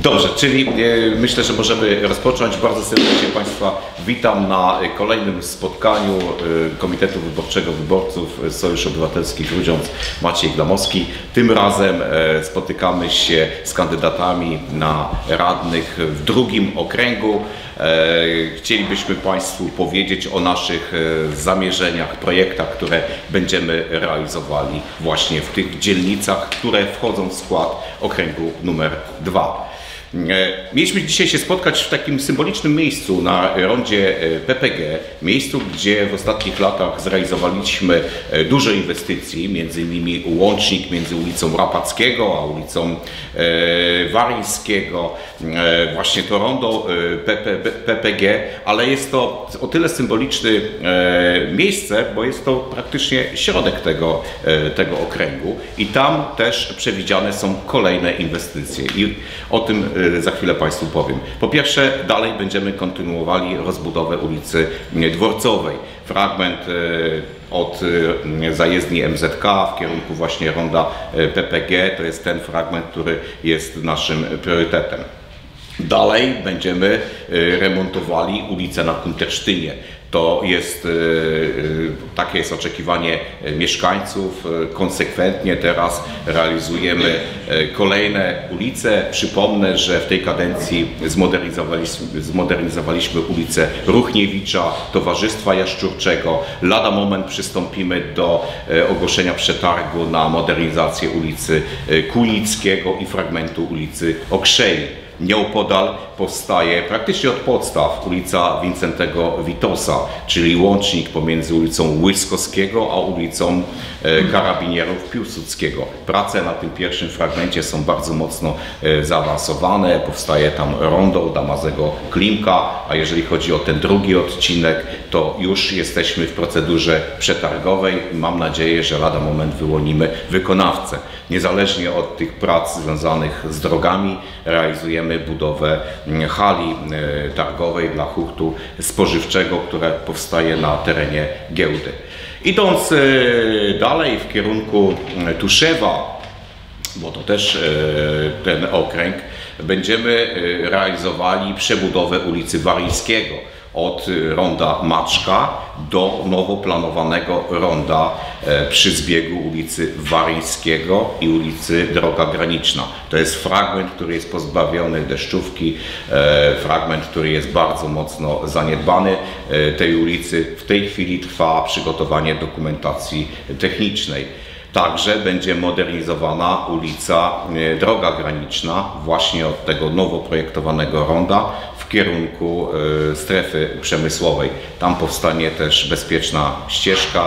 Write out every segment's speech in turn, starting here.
Dobrze, czyli myślę, że możemy rozpocząć. Bardzo serdecznie Państwa witam na kolejnym spotkaniu Komitetu Wyborczego Wyborców Sojusz Obywatelski Grudziądz Maciej Glamowski. Tym razem spotykamy się z kandydatami na radnych w drugim okręgu. Chcielibyśmy Państwu powiedzieć o naszych zamierzeniach, projektach, które będziemy realizowali właśnie w tych dzielnicach, które wchodzą w skład okręgu numer 2. Mieliśmy dzisiaj się spotkać w takim symbolicznym miejscu na rondzie PPG, miejscu, gdzie w ostatnich latach zrealizowaliśmy duże inwestycje, między innymi łącznik między ulicą Rapackiego a ulicą Waryńskiego, właśnie to rondo PPG, ale jest to o tyle symboliczne miejsce, bo jest to praktycznie środek tego okręgu i tam też przewidziane są kolejne inwestycje i o tym za chwilę Państwu powiem. Po pierwsze, dalej będziemy kontynuowali rozbudowę ulicy Dworcowej. Fragment od zajezdni MZK w kierunku właśnie ronda PPG to jest ten fragment, który jest naszym priorytetem. Dalej będziemy remontowali ulicę na Kuntersztynie. To jest, takie jest oczekiwanie mieszkańców. Konsekwentnie teraz realizujemy kolejne ulice. Przypomnę, że w tej kadencji zmodernizowaliśmy ulicę Ruchniewicza, Towarzystwa Jaszczurczego. Lada moment przystąpimy do ogłoszenia przetargu na modernizację ulicy Kunickiego i fragmentu ulicy Okrzei. Nieopodal powstaje praktycznie od podstaw ulica Wincentego Witosa, czyli łącznik pomiędzy ulicą Łyskowskiego a ulicą Karabinierów Piłsudskiego. Prace na tym pierwszym fragmencie są bardzo mocno zaawansowane. Powstaje tam rondo Damazego Klimka, a jeżeli chodzi o ten drugi odcinek, to już jesteśmy w procedurze przetargowej i mam nadzieję, że lada moment wyłonimy wykonawcę. Niezależnie od tych prac związanych z drogami realizujemy budowę hali targowej dla hurtu spożywczego, która powstaje na terenie giełdy. Idąc dalej w kierunku Tuszewa, bo to też ten okręg, będziemy realizowali przebudowę ulicy Waryńskiego od ronda Maczka do nowo planowanego ronda przy zbiegu ulicy Waryńskiego i ulicy Droga Graniczna. To jest fragment, który jest pozbawiony deszczówki, fragment, który jest bardzo mocno zaniedbany tej ulicy. W tej chwili trwa przygotowanie dokumentacji technicznej. Także będzie modernizowana ulica Droga Graniczna właśnie od tego nowo projektowanego ronda w kierunku strefy przemysłowej. Tam powstanie też bezpieczna ścieżka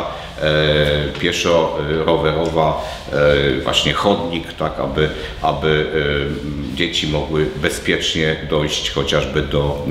pieszo-rowerowa, właśnie chodnik, tak aby dzieci mogły bezpiecznie dojść chociażby do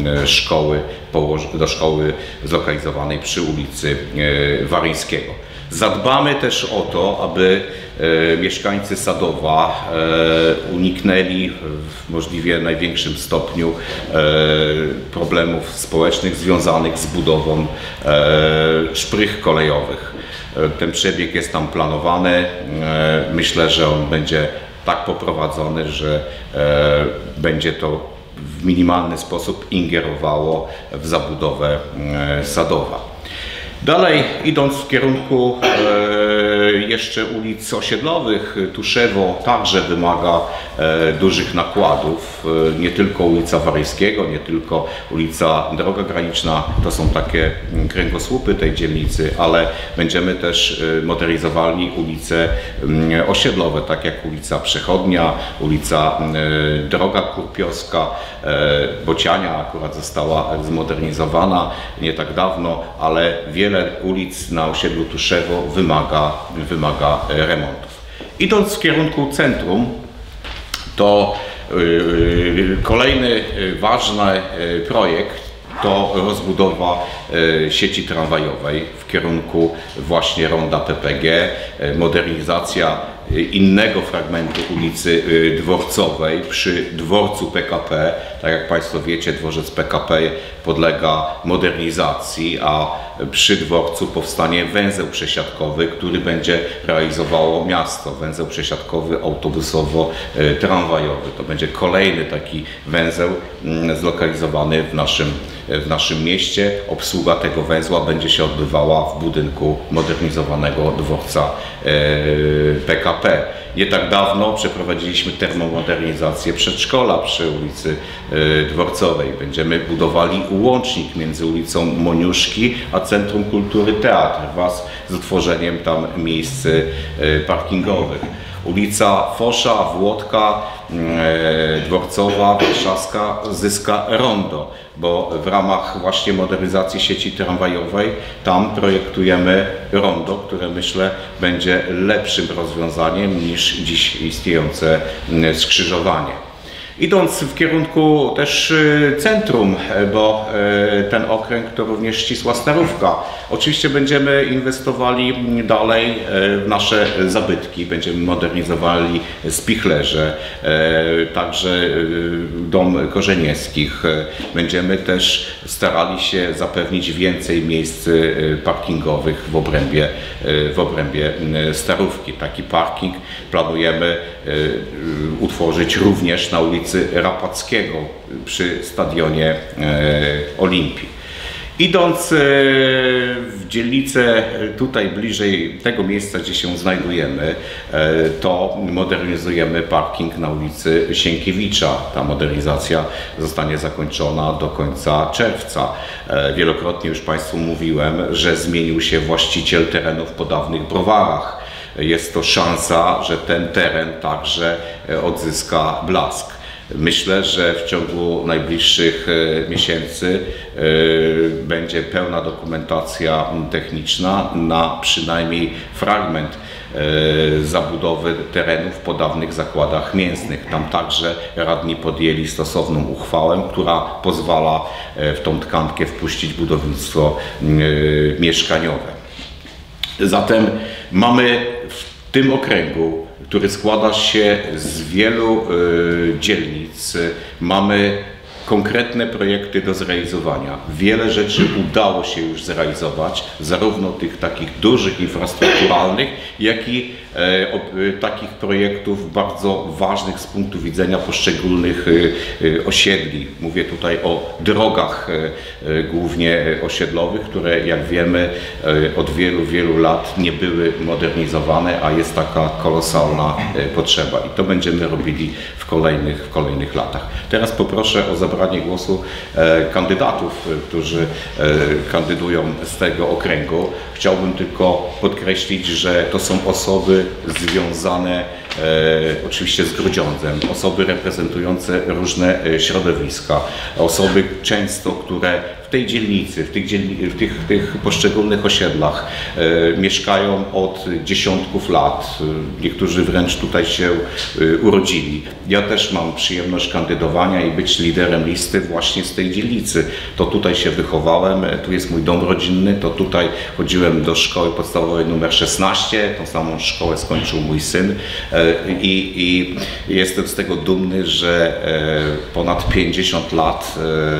szkoły zlokalizowanej przy ulicy Waryńskiego. Zadbamy też o to, aby mieszkańcy Sadowa uniknęli w możliwie największym stopniu problemów społecznych związanych z budową szprych kolejowych. Ten przebieg jest tam planowany. Myślę, że on będzie tak poprowadzony, że będzie to w minimalny sposób ingerowało w zabudowę Sadowa. Dalej, idąc w kierunku jeszcze ulic osiedlowych, Tuszewo także wymaga dużych nakładów. Nie tylko ulica Waryńskiego, nie tylko ulica Droga Graniczna, to są takie kręgosłupy tej dzielnicy, ale będziemy też modernizowali ulice osiedlowe, tak jak ulica Przechodnia, ulica Droga Kurpiowska, Bociania akurat została zmodernizowana nie tak dawno, ale wiele ulic na osiedlu Tuszewo wymaga remontów. Idąc w kierunku centrum, to kolejny ważny projekt to rozbudowa sieci tramwajowej w kierunku właśnie ronda PPG, modernizacja innego fragmentu ulicy Dworcowej przy dworcu PKP. Tak jak Państwo wiecie, dworzec PKP podlega modernizacji, a przy dworcu powstanie węzeł przesiadkowy, który będzie realizowało miasto. Węzeł przesiadkowy autobusowo-tramwajowy. To będzie kolejny taki węzeł zlokalizowany w naszym mieście. Obsługa tego węzła będzie się odbywała w budynku modernizowanego dworca PKP. Nie tak dawno przeprowadziliśmy termomodernizację przedszkola przy ulicy Dworcowej. Będziemy budowali łącznik między ulicą Moniuszki a Centrum Kultury Teatr wraz z utworzeniem tam miejsc parkingowych. Ulica Fosza, Włodka, Dworcowa, Warszawska zyska rondo, bo w ramach właśnie modernizacji sieci tramwajowej tam projektujemy rondo, które myślę będzie lepszym rozwiązaniem niż dziś istniejące skrzyżowanie. Idąc w kierunku też centrum, bo ten okręg to również ścisła Starówka. Oczywiście będziemy inwestowali dalej w nasze zabytki, będziemy modernizowali spichlerze, także dom Korzeniewskich. Będziemy też starali się zapewnić więcej miejsc parkingowych w obrębie Starówki. Taki parking planujemy utworzyć również na ulicy Rapackiego przy stadionie Olimpii. Idąc w dzielnicę tutaj bliżej tego miejsca, gdzie się znajdujemy, to modernizujemy parking na ulicy Sienkiewicza. Ta modernizacja zostanie zakończona do końca czerwca. Wielokrotnie już Państwu mówiłem, że zmienił się właściciel terenów po dawnych browarach. Jest to szansa, że ten teren także odzyska blask. Myślę, że w ciągu najbliższych miesięcy będzie pełna dokumentacja techniczna na przynajmniej fragment zabudowy terenów po dawnych zakładach mięsnych. Tam także radni podjęli stosowną uchwałę, która pozwala w tą tkankę wpuścić budownictwo mieszkaniowe. Zatem mamy w tym okręgu, który składa się z wielu dzielnic, mamy konkretne projekty do zrealizowania. Wiele rzeczy udało się już zrealizować, zarówno tych takich dużych infrastrukturalnych, jak i takich projektów bardzo ważnych z punktu widzenia poszczególnych osiedli. Mówię tutaj o drogach głównie osiedlowych, które jak wiemy od wielu lat nie były modernizowane, a jest taka kolosalna potrzeba i to będziemy robili w kolejnych latach. Teraz poproszę o zabranie głosu kandydatów, którzy kandydują z tego okręgu. Chciałbym tylko podkreślić, że to są osoby związane oczywiście z Grudziądzem, osoby reprezentujące różne środowiska, osoby często, które w tej dzielnicy, w tych poszczególnych osiedlach mieszkają od dziesiątków lat, niektórzy wręcz tutaj się urodzili. Ja też mam przyjemność kandydowania i być liderem listy właśnie z tej dzielnicy. To tutaj się wychowałem, tu jest mój dom rodzinny, to tutaj chodziłem do szkoły podstawowej numer 16, tą samą szkołę skończył mój syn i jestem z tego dumny, że ponad 50 lat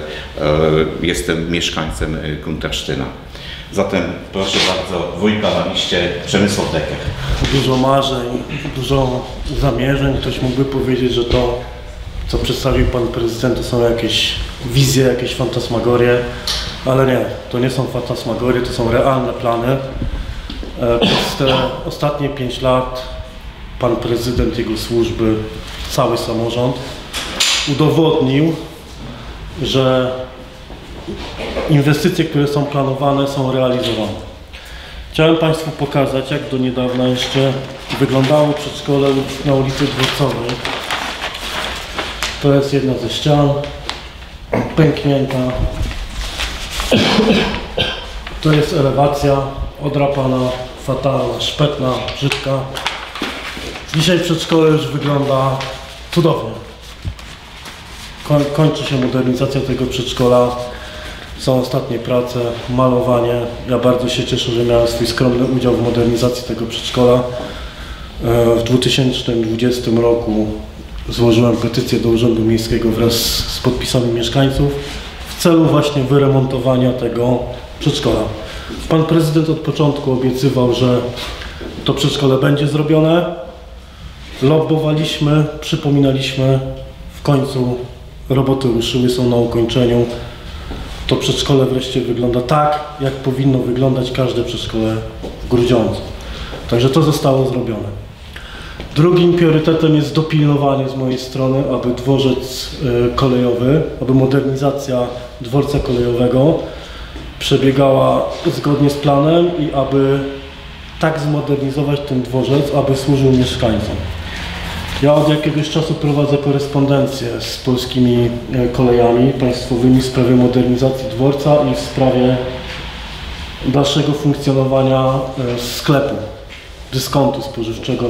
jestem mieszkańcem Kuntersztyna. Zatem proszę bardzo, wójta na liście Przemysław Decker. Dużo marzeń, dużo zamierzeń. Ktoś mógłby powiedzieć, że to, co przedstawił pan prezydent, to są jakieś wizje, jakieś fantasmagorie, ale nie, to nie są fantasmagorie, to są realne plany. Przez te ostatnie 5 lat pan prezydent, jego służby, cały samorząd udowodnił, że inwestycje, które są planowane, są realizowane. Chciałem Państwu pokazać, jak do niedawna jeszcze wyglądało przedszkole na ulicy Dworcowej. To jest jedna ze ścian, pęknięta. To jest elewacja odrapana, fatalna, szpetna, brzydka. Dzisiaj przedszkole już wygląda cudownie. Kończy się modernizacja tego przedszkola. Są ostatnie prace, malowanie. Ja bardzo się cieszę, że miałem swój skromny udział w modernizacji tego przedszkola. W 2020 roku złożyłem petycję do Urzędu Miejskiego wraz z podpisami mieszkańców w celu właśnie wyremontowania tego przedszkola. Pan prezydent od początku obiecywał, że to przedszkole będzie zrobione. Lobbowaliśmy, przypominaliśmy, w końcu roboty ruszyły, są na ukończeniu. To przedszkole wreszcie wygląda tak, jak powinno wyglądać każde przedszkole w Grudziądzu. Także to zostało zrobione. Drugim priorytetem jest dopilnowanie z mojej strony, aby dworzec kolejowy, aby modernizacja dworca kolejowego przebiegała zgodnie z planem i aby tak zmodernizować ten dworzec, aby służył mieszkańcom. Ja od jakiegoś czasu prowadzę korespondencję z polskimi kolejami państwowymi w sprawie modernizacji dworca i w sprawie dalszego funkcjonowania sklepu, dyskontu spożywczego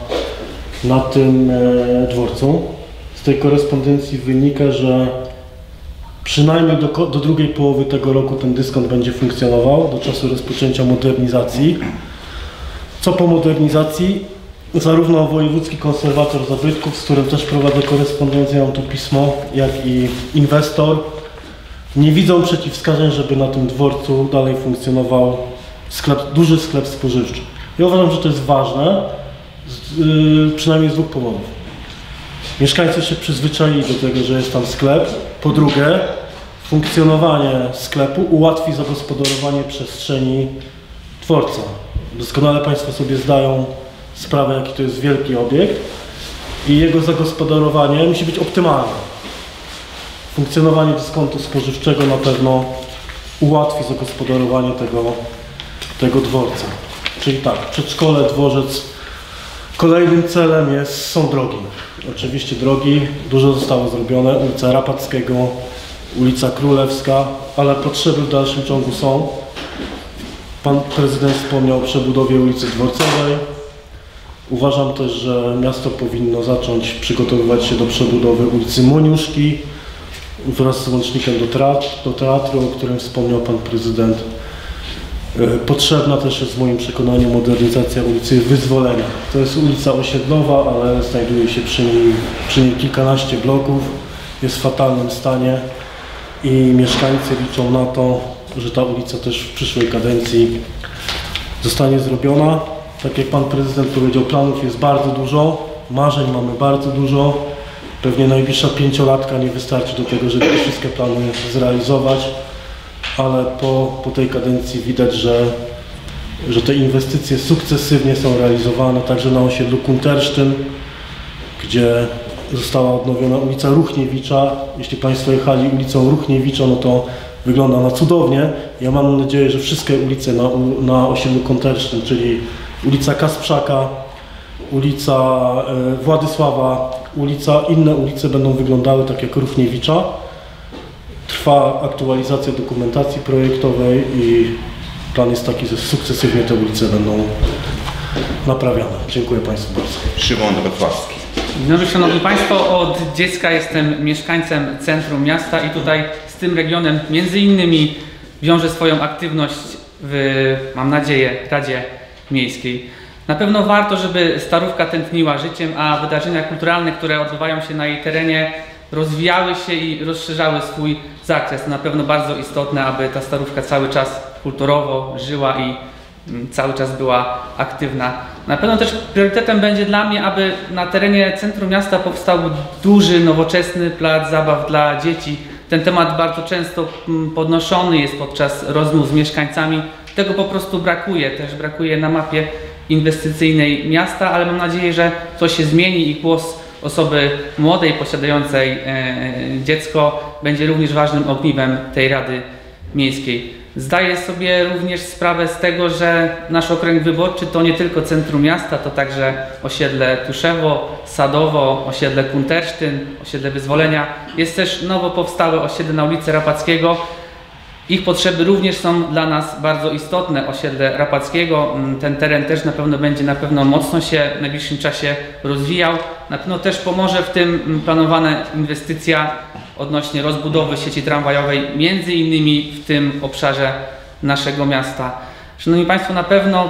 na tym dworcu. Z tej korespondencji wynika, że przynajmniej do drugiej połowy tego roku ten dyskont będzie funkcjonował, do czasu rozpoczęcia modernizacji. Co po modernizacji, zarówno Wojewódzki Konserwator Zabytków, z którym też prowadzę korespondencję, mam tu pismo, jak i inwestor nie widzą przeciwwskazań, żeby na tym dworcu dalej funkcjonował duży sklep spożywczy. Ja uważam, że to jest ważne, przynajmniej z dwóch powodów. Mieszkańcy się przyzwyczaili do tego, że jest tam sklep. Po drugie, funkcjonowanie sklepu ułatwi zagospodarowanie przestrzeni dworca. Doskonale Państwo sobie zdają sprawę, jaki to jest wielki obiekt i jego zagospodarowanie musi być optymalne. Funkcjonowanie dyskontu spożywczego na pewno ułatwi zagospodarowanie tego dworca. Czyli tak, przedszkole, dworzec. Kolejnym celem są drogi. Oczywiście drogi, dużo zostało zrobione. Ulica Rapackiego, ulica Królewska, ale potrzeby w dalszym ciągu są. Pan prezydent wspomniał o przebudowie ulicy Dworcowej. Uważam też, że miasto powinno zacząć przygotowywać się do przebudowy ulicy Moniuszki wraz z łącznikiem do teatru, o którym wspomniał pan prezydent. Potrzebna też jest w moim przekonaniu modernizacja ulicy Wyzwolenia. To jest ulica osiedlowa, ale znajduje się przy niej kilkanaście bloków. Jest w fatalnym stanie i mieszkańcy liczą na to, że ta ulica też w przyszłej kadencji zostanie zrobiona. Tak jak pan prezydent powiedział, planów jest bardzo dużo, marzeń mamy bardzo dużo. Pewnie najbliższa 5-latka nie wystarczy do tego, żeby te wszystkie plany zrealizować, ale po tej kadencji widać, że te inwestycje sukcesywnie są realizowane, także na osiedlu Kuntersztyn, gdzie została odnowiona ulica Ruchniewicza. Jeśli Państwo jechali ulicą Ruchniewicza, no to wygląda ona cudownie. Ja mam nadzieję, że wszystkie ulice na osiedlu Kuntersztyn, czyli ulica Kasprzaka, ulica Władysława, inne ulice będą wyglądały tak jak Ruchniewicza. Trwa aktualizacja dokumentacji projektowej i plan jest taki, że sukcesywnie te ulice będą naprawiane. Dziękuję Państwu bardzo. Szymon Rotwacki. Dzień dobry, Szanowni Państwo. Od dziecka jestem mieszkańcem centrum miasta i tutaj z tym regionem między innymi wiążę swoją aktywność w, mam nadzieję, Radzie Miejskiej. Na pewno warto, żeby Starówka tętniła życiem, a wydarzenia kulturalne, które odbywają się na jej terenie, rozwijały się i rozszerzały swój zakres. To na pewno bardzo istotne, aby ta Starówka cały czas kulturowo żyła i cały czas była aktywna. Na pewno też priorytetem będzie dla mnie, aby na terenie centrum miasta powstał duży, nowoczesny plac zabaw dla dzieci. Ten temat bardzo często podnoszony jest podczas rozmów z mieszkańcami. Tego po prostu brakuje. Też brakuje na mapie inwestycyjnej miasta, ale mam nadzieję, że to się zmieni i głos osoby młodej, posiadającej dziecko będzie również ważnym ogniwem tej Rady Miejskiej. Zdaję sobie również sprawę z tego, że nasz okręg wyborczy to nie tylko centrum miasta, to także osiedle Tuszewo, Sadowo, osiedle Kuntersztyn, osiedle Wyzwolenia. Jest też nowo powstałe osiedle na ulicy Rapackiego. Ich potrzeby również są dla nas bardzo istotne. Osiedle Rapackiego, ten teren też będzie mocno się w najbliższym czasie rozwijał. Na pewno też pomoże w tym planowana inwestycja odnośnie rozbudowy sieci tramwajowej, między innymi w tym obszarze naszego miasta. Szanowni Państwo, na pewno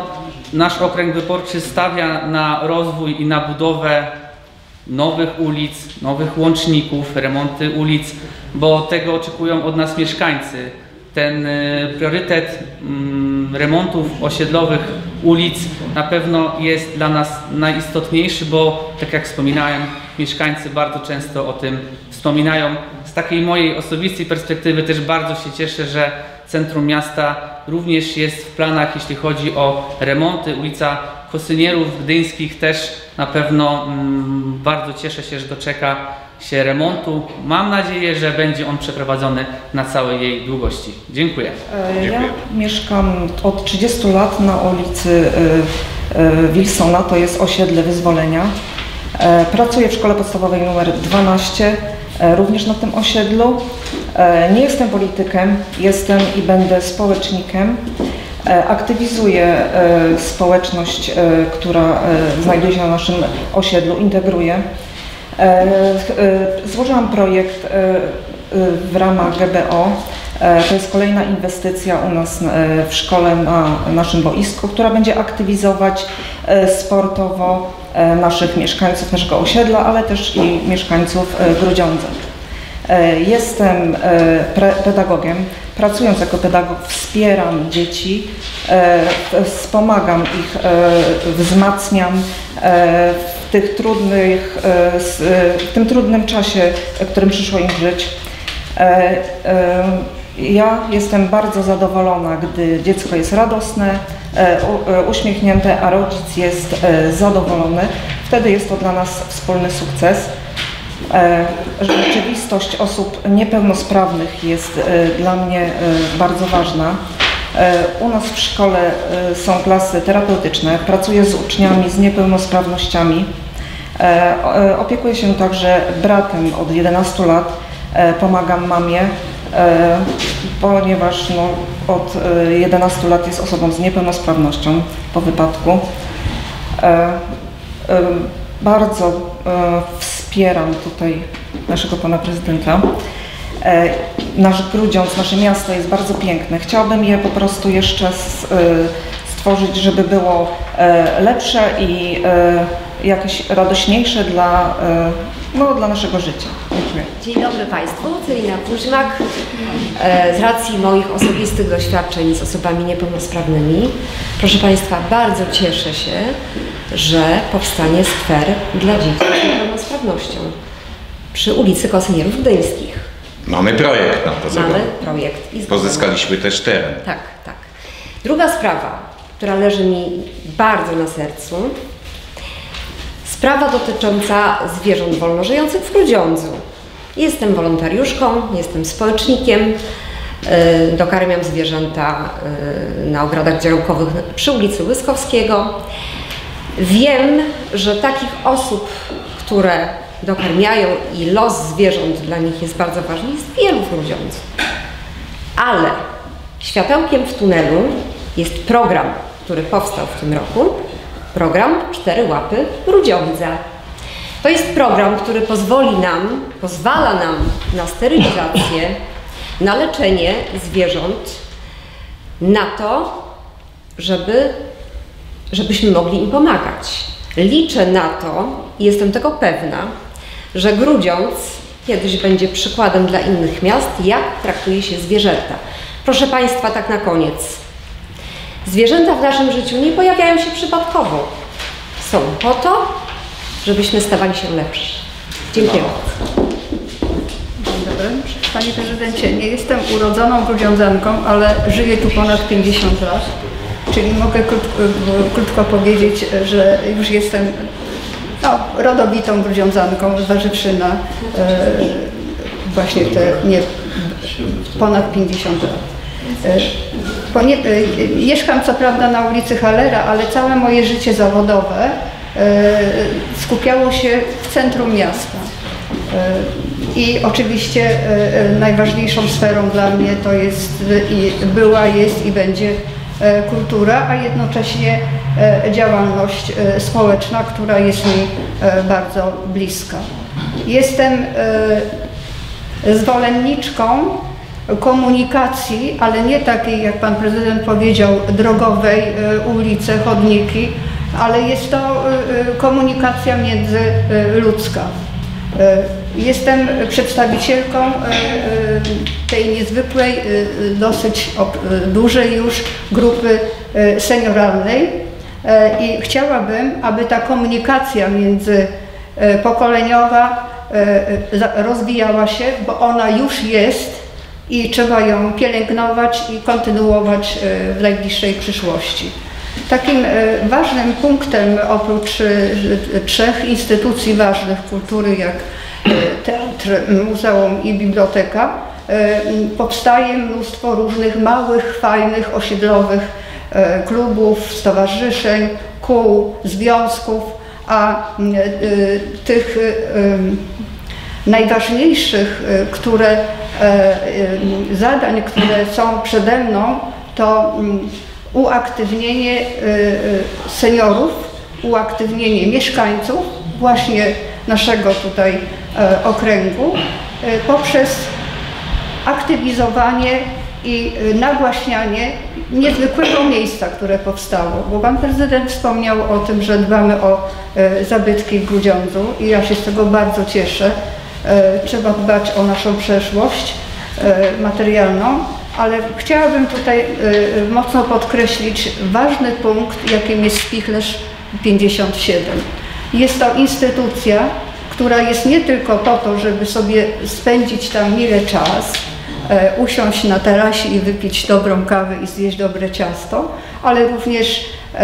nasz okręg wyborczy stawia na rozwój i na budowę nowych ulic, nowych łączników, remonty ulic, bo tego oczekują od nas mieszkańcy. Ten priorytet remontów osiedlowych ulic na pewno jest dla nas najistotniejszy, bo tak jak wspominałem, mieszkańcy bardzo często o tym wspominają. Z takiej mojej osobistej perspektywy też bardzo się cieszę, że centrum miasta również jest w planach, jeśli chodzi o remonty. Ulica Kosynierów Gdyńskich też na pewno bardzo cieszę się, że doczeka się remontu. Mam nadzieję, że będzie on przeprowadzony na całej jej długości. Dziękuję. Ja mieszkam od 30 lat na ulicy Wilsona, to jest osiedle Wyzwolenia. Pracuję w szkole podstawowej nr 12, również na tym osiedlu. Nie jestem politykiem, jestem i będę społecznikiem. Aktywizuję społeczność, która znajduje się na naszym osiedlu, integruję. Złożyłam projekt w ramach GBO. To jest kolejna inwestycja u nas w szkole na naszym boisku, która będzie aktywizować sportowo naszych mieszkańców naszego osiedla, ale też i mieszkańców Grudziądza. Jestem pedagogiem. Pracując jako pedagog wspieram dzieci, wspomagam ich, wzmacniam w tym trudnym czasie, w którym przyszło im żyć. Ja jestem bardzo zadowolona, gdy dziecko jest radosne, uśmiechnięte, a rodzic jest zadowolony. Wtedy jest to dla nas wspólny sukces. Rzeczywistość osób niepełnosprawnych jest dla mnie bardzo ważna. U nas w szkole są klasy terapeutyczne, pracuję z uczniami z niepełnosprawnościami. Opiekuję się także bratem od 11 lat, pomagam mamie, ponieważ od 11 lat jest osobą z niepełnosprawnością po wypadku. Bardzo wspieram tutaj naszego pana prezydenta. Nasz Grudziądz, nasze miasto jest bardzo piękne. Chciałabym je po prostu jeszcze stworzyć, żeby było lepsze i jakieś radośniejsze dla naszego życia. Dziękuję. Dzień dobry Państwu, Celina Kuźmak. Z racji moich osobistych doświadczeń z osobami niepełnosprawnymi, proszę Państwa, bardzo cieszę się, że powstanie skwer dla dzieci z niepełnosprawnością przy ulicy Kosynierów Gdyńskich. Mamy projekt na to Mamy projekt. I pozyskaliśmy też teren. Tak, tak. Druga sprawa, która leży mi bardzo na sercu, sprawa dotycząca zwierząt wolnożyjących w Grudziądzu. Jestem wolontariuszką, jestem społecznikiem, dokarmiam zwierzęta na ogrodach działkowych przy ulicy Łyskowskiego. Wiem, że takich osób, które dokarmiają i los zwierząt dla nich jest bardzo ważny, jest wielu w Grudziądzu. Ale światełkiem w tunelu jest program, który powstał w tym roku, program 4 łapy Grudziądza. To jest program, który pozwala nam na sterylizację, na leczenie zwierząt, na to, żebyśmy mogli im pomagać. Liczę na to i jestem tego pewna, że Grudziądz kiedyś będzie przykładem dla innych miast, jak traktuje się zwierzęta. Proszę Państwa, tak na koniec. Zwierzęta w naszym życiu nie pojawiają się przypadkowo. Są po to, żebyśmy stawali się lepsi. Dziękuję bardzo. Dzień dobry. Panie Prezydencie, nie jestem urodzoną grudziądzanką, ale żyję tu ponad 50 lat. Czyli mogę krótko powiedzieć, że już jestem rodowitą grudziądzanką z Warzywszyna, właśnie ponad 50 lat. Mieszkam co prawda na ulicy Hallera, ale całe moje życie zawodowe skupiało się w centrum miasta. I oczywiście najważniejszą sferą dla mnie to jest jest i będzie kultura, a jednocześnie działalność społeczna, która jest mi bardzo bliska. Jestem zwolenniczką komunikacji, ale nie takiej, jak pan prezydent powiedział, drogowej, ulice, chodniki, ale jest to komunikacja międzyludzka. Jestem przedstawicielką tej niezwykłej, dosyć dużej już grupy senioralnej i chciałabym, aby ta komunikacja międzypokoleniowa rozwijała się, bo ona już jest i trzeba ją pielęgnować i kontynuować w najbliższej przyszłości. Takim ważnym punktem, oprócz 3 instytucji ważnych kultury, jak teatr, muzeum i biblioteka, powstaje mnóstwo różnych małych, fajnych, osiedlowych klubów, stowarzyszeń, kół, związków, a tych najważniejszych zadań, które są przede mną, to uaktywnienie seniorów, uaktywnienie mieszkańców właśnie naszego tutaj okręgu poprzez aktywizowanie i nagłaśnianie niezwykłego miejsca, które powstało. Bo pan prezydent wspomniał o tym, że dbamy o zabytki w Grudziądzu i ja się z tego bardzo cieszę. Trzeba dbać o naszą przeszłość materialną, ale chciałabym tutaj mocno podkreślić ważny punkt, jakim jest Spichlerz 57. Jest to instytucja, która jest nie tylko po to, żeby sobie spędzić tam miły czas, usiąść na tarasie i wypić dobrą kawę i zjeść dobre ciasto, ale również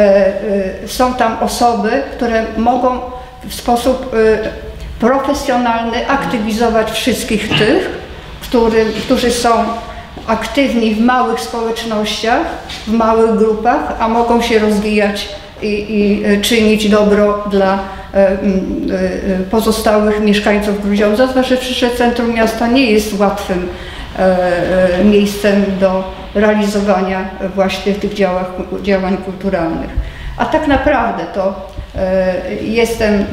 są tam osoby, które mogą w sposób profesjonalny aktywizować wszystkich tych, którzy są aktywni w małych społecznościach, w małych grupach, a mogą się rozwijać i czynić dobro dla pozostałych mieszkańców Grudziądza, zwłaszcza, że centrum miasta nie jest łatwym miejscem do realizowania właśnie tych działań kulturalnych. A tak naprawdę to jestem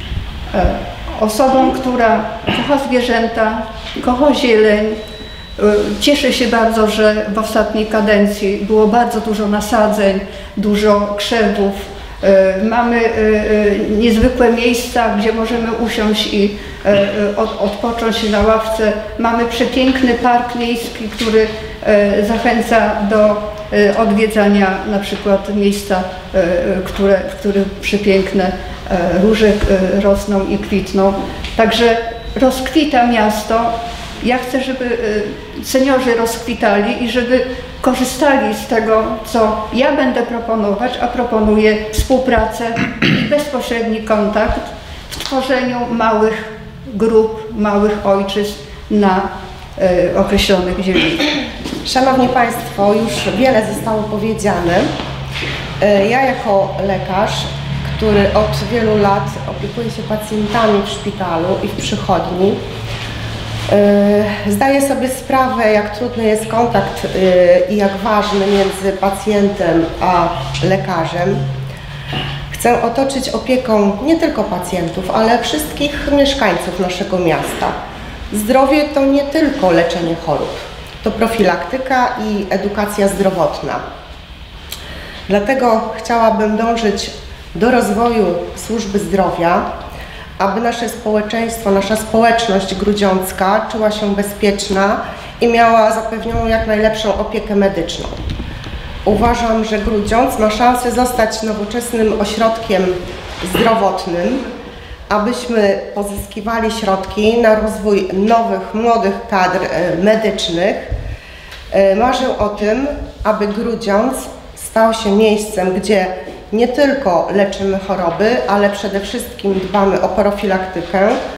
osobą, która kocha zwierzęta, kocha zieleń. Cieszę się bardzo, że w ostatniej kadencji było bardzo dużo nasadzeń, dużo krzewów. Mamy niezwykłe miejsca, gdzie możemy usiąść i odpocząć na ławce. Mamy przepiękny park miejski, który zachęca do odwiedzania na przykład miejsca, w których przepiękne róże rosną i kwitną. Także rozkwita miasto. Ja chcę, żeby seniorzy rozkwitali i żeby korzystali z tego, co ja będę proponować, a proponuję współpracę i bezpośredni kontakt w tworzeniu małych grup, małych ojczyzn na określonych dzielnicach. Szanowni Państwo, już wiele zostało powiedziane. Ja jako lekarz, który od wielu lat opiekuje się pacjentami w szpitalu i w przychodni, zdaję sobie sprawę, jak trudny jest kontakt i jak ważny między pacjentem a lekarzem. Chcę otoczyć opieką nie tylko pacjentów, ale wszystkich mieszkańców naszego miasta. Zdrowie to nie tylko leczenie chorób, to profilaktyka i edukacja zdrowotna. Dlatego chciałabym dążyć do rozwoju służby zdrowia, aby nasze społeczeństwo, nasza społeczność grudziącka czuła się bezpieczna i miała zapewnioną jak najlepszą opiekę medyczną. Uważam, że Grudziądz ma szansę zostać nowoczesnym ośrodkiem zdrowotnym, abyśmy pozyskiwali środki na rozwój nowych, młodych kadr medycznych. Marzę o tym, aby Grudziądz stał się miejscem, gdzie nie tylko leczymy choroby, ale przede wszystkim dbamy o profilaktykę,